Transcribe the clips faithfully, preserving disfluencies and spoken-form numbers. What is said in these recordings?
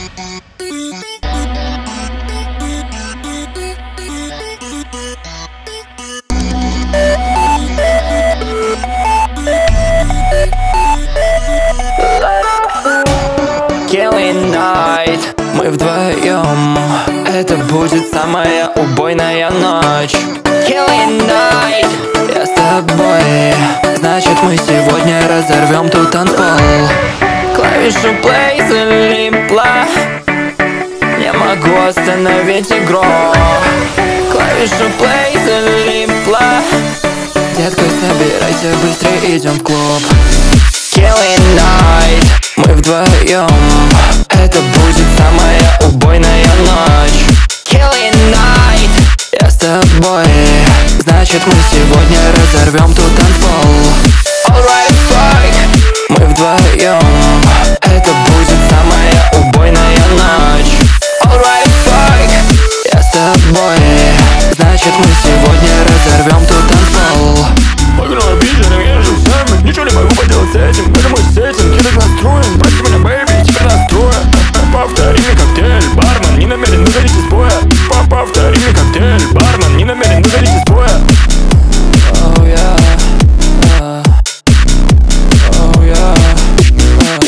Killing Night, мы вдвоем, это будет самая убойная ночь. Killing Night, я с тобой, значит мы сегодня разорвем тут танцпол. Клавишу play залипла, не могу остановить игру. Клавишу play залипла, детка, собирайся, быстрее идем в клуб. Killing Night, мы вдвоем, это будет самая убойная ночь. Killing Night, я с тобой, значит мы сегодня разорвем тут танцпол. Alright, fuck, мы вдвоем, это будет самая убойная ночь. Alright, fuck, я с тобой, значит мы сегодня разорвем тут танцпол. Погнал обидно, я же сами, ничего не могу поделать с этим. Это мой сеттинг, я так настроен. Прости меня, бэйби, тебя настроен. Повтори мне коктейль, бармен не намерен выходить из боя. Повтори мне коктейль, бармен не намерен выходить из боя. Oh yeah, uh, oh yeah, uh,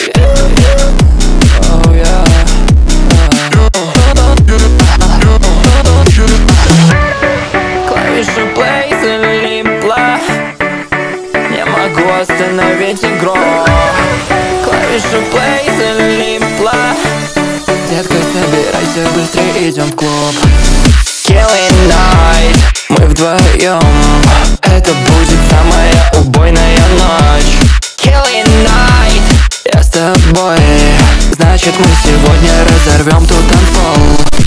oh yeah, uh. Клавишу play залипла, не могу остановить игру. Клавишу play залипла, детка, собирайся, быстрее идем в клуб. Killing Night, мы вдвоем, это будет самая убойная ночь. Killing Night, я с тобой, значит мы сегодня разорвем тут танцпол.